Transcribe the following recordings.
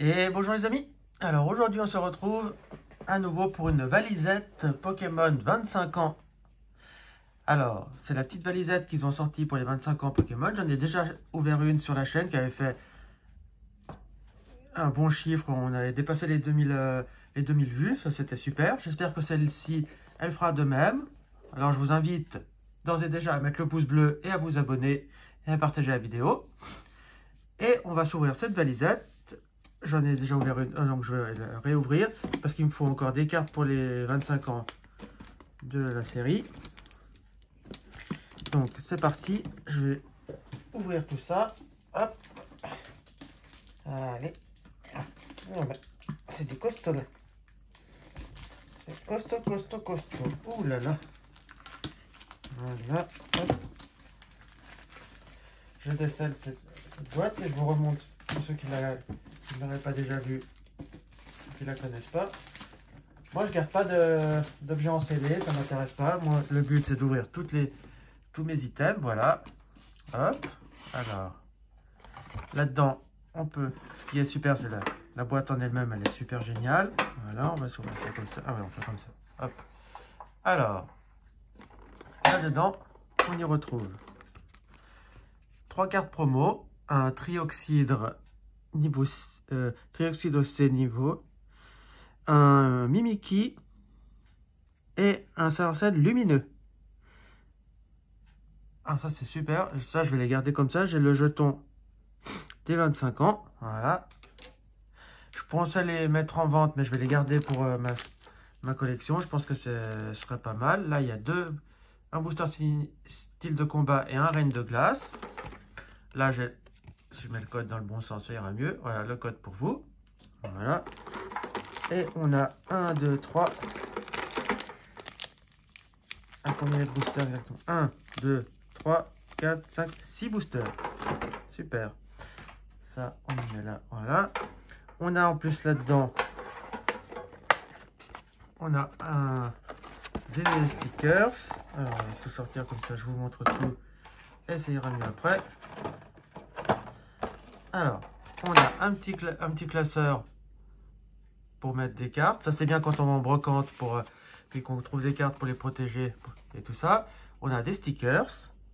Et bonjour les amis. Alors aujourd'hui on se retrouve à nouveau pour une valisette Pokémon 25 ans. Alors c'est la petite valisette qu'ils ont sortie pour les 25 ans Pokémon. J'en ai déjà ouvert une sur la chaîne qui avait fait un bon chiffre. On avait dépassé les 2000 vues, ça c'était super. J'espère que celle-ci elle fera de même. Alors je vous invite d'ores et déjà à mettre le pouce bleu et à vous abonner et à partager la vidéo. Et on va s'ouvrir cette valisette. J'en ai déjà ouvert une, donc je vais la réouvrir parce qu'il me faut encore des cartes pour les 25 ans de la série. Donc c'est parti, je vais ouvrir tout ça. Hop. Allez. C'est du costaud là. C'est costaud, costaud, costaud. Ouh là là. Voilà. Hop. Je décèle cette boîte et je vous remonte pour ceux qui ne l'auraient pas déjà vu, qui ne la connaissent pas. Moi, je garde pas d'objets en CD, ça m'intéresse pas. Moi, le but, c'est d'ouvrir tous mes items. Voilà. Hop. Alors, là-dedans, on peut... Ce qui est super, c'est la boîte en elle-même, elle est super géniale. Voilà, on va s'ouvrir ça comme ça. Ah ouais, on fait comme ça. Hop. Alors, là-dedans, on y retrouve 3 cartes promo, un trioxydre niveau trioxyde C niveau, un Mimikyu et un Salacel lumineux. Ah, ça c'est super, ça je vais les garder comme ça. J'ai le jeton des 25 ans, voilà. Je pensais les mettre en vente, mais je vais les garder pour ma collection. Je pense que ce serait pas mal. Là il y a un booster style de combat et un reine de glace. Là si je mets le code dans le bon sens, ça ira mieux. Voilà le code pour vous. Voilà. Et on a 1, 2, 3. À combien de boosters exactement? 1, 2, 3, 4, 5, 6 boosters. Super. Ça, on y met là. Voilà. On a en plus là-dedans, on a des stickers. Alors, on va tout sortir comme ça, je vous montre tout. Et ça ira mieux après. Alors, on a un petit classeur pour mettre des cartes. Ça, c'est bien quand on va en brocante puis qu'on trouve des cartes pour les protéger et tout ça. On a des stickers.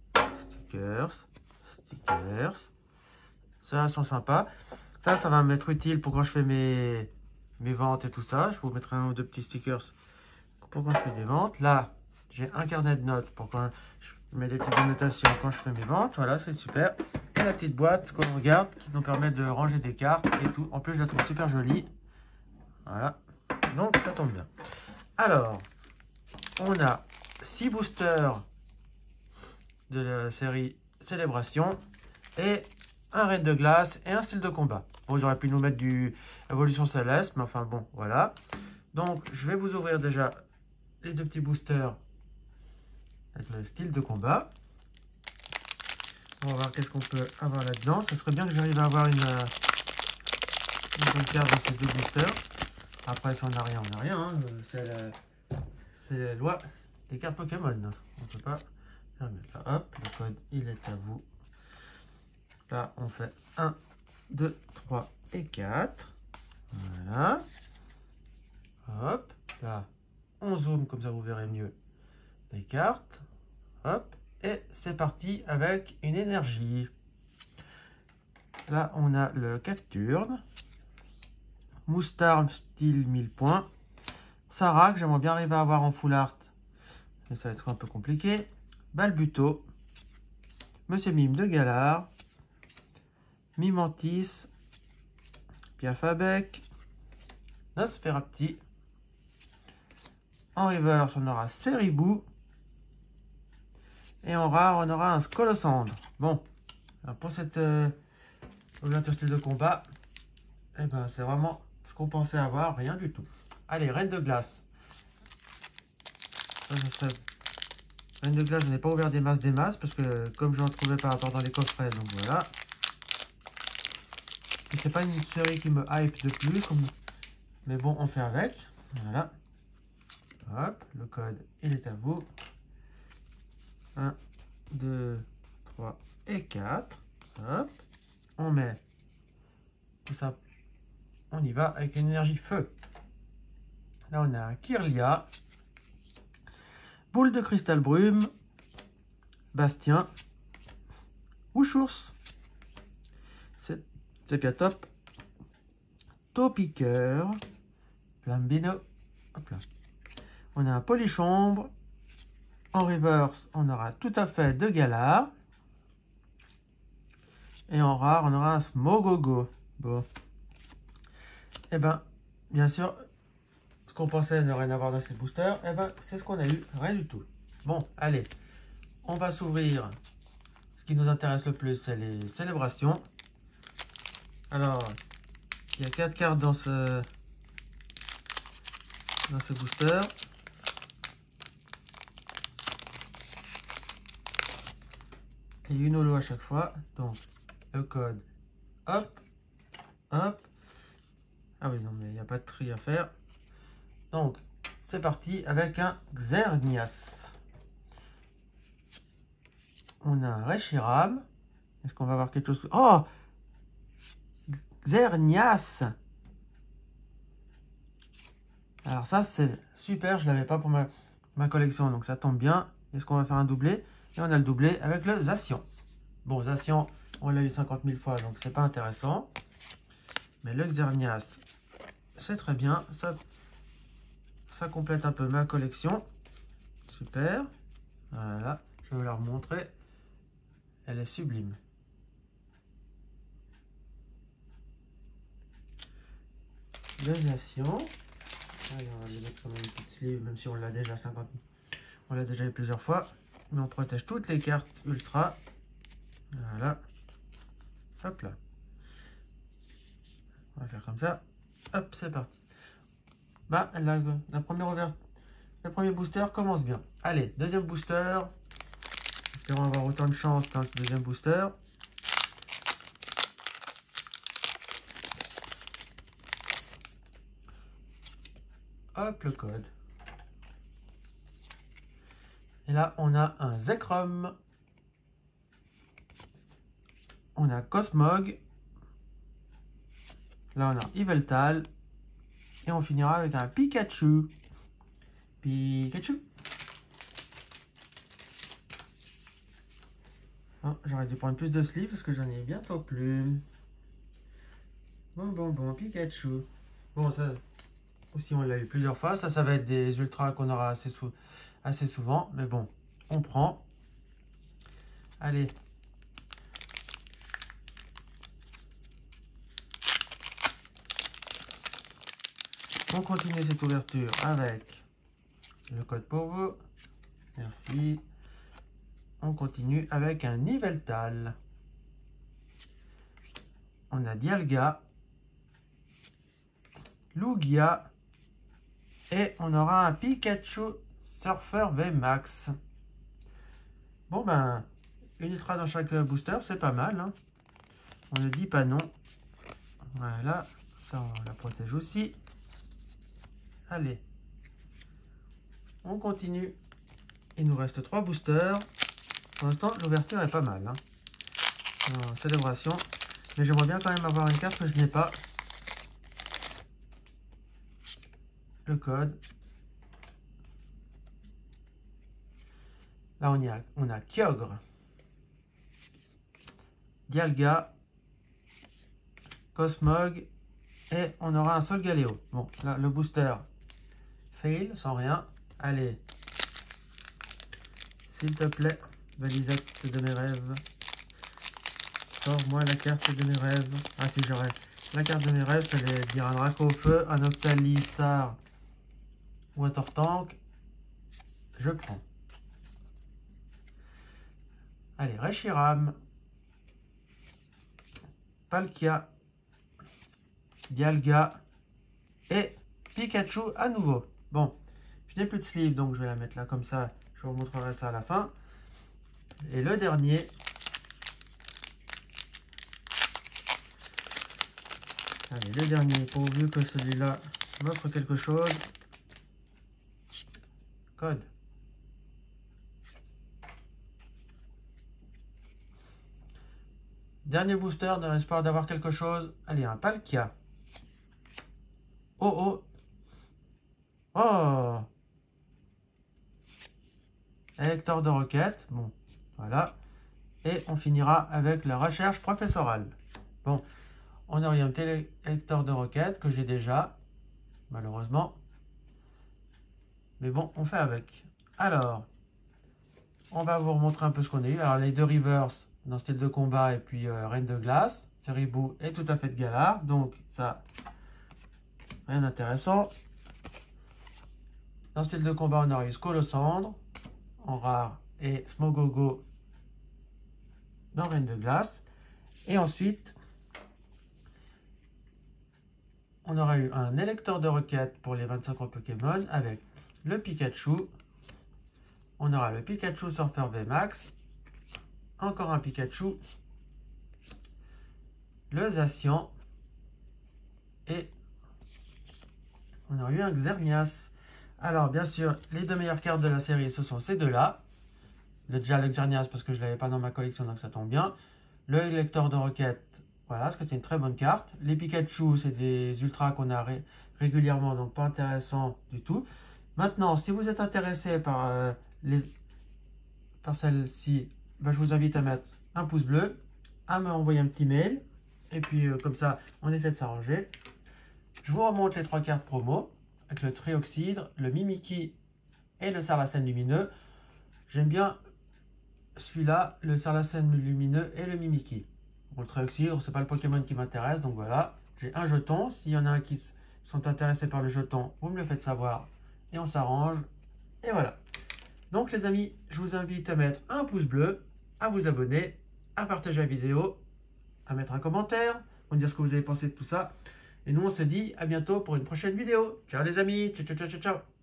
Stickers. Ça, sont sympas. Ça va m'être utile pour quand je fais mes ventes et tout ça. Je vous mettrai un ou deux petits stickers pour quand je fais des ventes. Là, j'ai un carnet de notes pour quand je mets des petites annotations quand je fais mes ventes. Voilà, c'est super. Et la petite boîte qu'on regarde qui nous permet de ranger des cartes et tout. En plus, je la trouve super jolie. Voilà. Donc, ça tombe bien. Alors, on a 6 boosters de la série Célébration et un raid de glace et un style de combat. Bon, j'aurais pu nous mettre du Évolution Céleste, mais enfin bon, voilà. Donc, je vais vous ouvrir déjà les deux petits boosters avec le style de combat. On va voir qu'est-ce qu'on peut avoir là-dedans. Ça serait bien que j'arrive à avoir une bonne carte dans ces deux boosters. Après, si on n'a rien, on n'a rien. Hein. C'est la loi des cartes Pokémon. On ne peut pas faire mieux. Là, hop, le code, il est à vous. Là, on fait 1, 2, 3 et 4. Voilà. Hop. Là, on zoome, comme ça vous verrez mieux les cartes. Hop. Et c'est parti avec une énergie. Là, on a le Cacturne. Moustarde style 1000 points. Sarah, que j'aimerais bien arriver à avoir en full art. Mais ça va être un peu compliqué. Balbuto. Monsieur Mime de Galar. Mimantis. Piafabec. Nosferapti. En reverse, on aura Ceribou. Et en rare, on aura un Scolosandre. Bon, alors pour cette ouverture style de combat, eh ben, c'est vraiment ce qu'on pensait avoir, rien du tout. Allez, reine de glace. Reine de glace, je n'ai pas ouvert des masses, parce que comme je n'en trouvais pas rapport dans les coffrets, donc voilà. Et c'est pas une série qui me hype de plus, mais bon, on fait avec. Voilà. Hop, le code, il est à vous. 1, 2, 3 et 4. Hop. On met tout ça on y va avec une énergie feu. Là, on a un Kirlia, Boule de cristal brume, Bastien, Wushours, Sepiatop, Taupiqueur, Plambino, hop là. On a un Polychombre. En reverse, on aura tout à fait de Galar. Et en rare, on aura un Smogogo. Bon. Et ben, bien sûr, ce qu'on pensait ne rien avoir dans ces boosters, et ben, c'est ce qu'on a eu, rien du tout. Bon, allez, on va s'ouvrir. Ce qui nous intéresse le plus, c'est les célébrations. Alors, il y a 4 cartes dans ce booster. Et une holo à chaque fois. Donc, le code, hop, hop. Ah oui, non, mais il n'y a pas de tri à faire. Donc, c'est parti avec un Xerneas. On a un Reshiram. Est-ce qu'on va avoir quelque chose? Oh! Xerneas! Alors ça, c'est super. Je ne l'avais pas pour ma collection, donc ça tombe bien. Est-ce qu'on va faire un doublé? Et on a le doublé avec le Zacian. Bon, Zacian, on l'a eu 50 000 fois, donc c'est pas intéressant. Mais le Xerneas, c'est très bien. Ça complète un peu ma collection. Super. Voilà, je vais vous la remontrer. Elle est sublime. Le Zacian. Allez, on va le mettre comme une petite sleeve, même si on l'a déjà 50 000. On l'a déjà eu plusieurs fois. Mais on protège toutes les cartes ultra. Voilà. Hop là. On va faire comme ça. Hop, c'est parti. Bah, la première ouverture, le premier booster commence bien. Allez, deuxième booster. Espérons avoir autant de chance qu'un deuxième booster. Hop, le code. Et là, on a un Zekrom. On a Cosmog. Là, on a Yveltal. Et on finira avec un Pikachu. Pikachu. Oh, j'aurais dû prendre plus de sleeves parce que j'en ai bientôt plus. Bon, Pikachu. Bon, ça aussi, on l'a eu plusieurs fois. Ça va être des ultras qu'on aura assez souvent. Mais bon, on prend. Allez. On continue cette ouverture avec le code pour vous. Merci. On continue avec un Yveltal. On a Dialga, Lugia et on aura un Pikachu Surfer VMAX. Bon ben, une ultra dans chaque booster, c'est pas mal, hein. On ne dit pas non. Voilà, ça on la protège aussi. Allez, on continue. Il nous reste 3 boosters. Pour l'instant, l'ouverture est pas mal, hein. Célébration. Mais j'aimerais bien quand même avoir une carte que je n'ai pas. Le code. Là, on a Kyogre, Dialga, Cosmog et on aura un Solgaleo. Bon, là, le booster fail, sans rien. Allez, s'il te plaît, Valisette de mes rêves. Sors-moi la carte de mes rêves. Ah, si j'aurais la carte de mes rêves, ça allait dire un Draco au feu, un Octalistar ou un Tortank. Je prends. Allez, Reshiram, Palkia, Dialga et Pikachu à nouveau. Bon, je n'ai plus de sleeve, donc je vais la mettre là comme ça. Je vous montrerai ça à la fin. Et le dernier. Allez, le dernier, pourvu que celui-là m'offre quelque chose. Code. Dernier booster dans l'espoir d'avoir quelque chose. Allez, un Palkia, Oh, oh. Oh. Électeur de requête. Bon, voilà. Et on finira avec la recherche professorale. Bon, on orienté l'électeur de requête que j'ai déjà, malheureusement. Mais bon, on fait avec. Alors, on va vous remontrer un peu ce qu'on a eu. Alors, les deux rivers dans style de combat et puis Reine de glace. Ceribou est tout à fait de galard. Donc, ça, rien d'intéressant. Dans style de combat, on aura eu Scolosandre en rare et Smogogo dans Reine de glace. Et ensuite, on aura eu un électeur de requête pour les 25 Pokémon avec le Pikachu. On aura le Pikachu Surfer VMAX. Encore un Pikachu. Le Zacian. Et on aura eu un Xerneas. Alors, bien sûr, les deux meilleures cartes de la série, ce sont ces deux-là. Déjà le Xerneas parce que je ne l'avais pas dans ma collection, donc ça tombe bien. Le électeur de requête, voilà, parce que c'est une très bonne carte. Les Pikachu, c'est des ultras qu'on a régulièrement, donc pas intéressant du tout. Maintenant, si vous êtes intéressé par, par celle-ci, ben, je vous invite à mettre un pouce bleu, à me envoyer un petit mail. Et puis, comme ça, on essaie de s'arranger. Je vous remonte les trois cartes promo, avec le Trioxydre, le Mimikyu et le Sarlacène lumineux. J'aime bien celui-là, le Sarlacène lumineux et le Mimikyu. Bon, le Trioxydre, c'est pas le Pokémon qui m'intéresse, donc voilà. J'ai un jeton. S'il y en a un qui sont intéressés par le jeton, vous me le faites savoir et on s'arrange. Et voilà. Donc les amis, je vous invite à mettre un pouce bleu, à vous abonner, à partager la vidéo, à mettre un commentaire, pour me dire ce que vous avez pensé de tout ça. Et nous, on se dit à bientôt pour une prochaine vidéo. Ciao les amis, ciao ciao ciao ciao.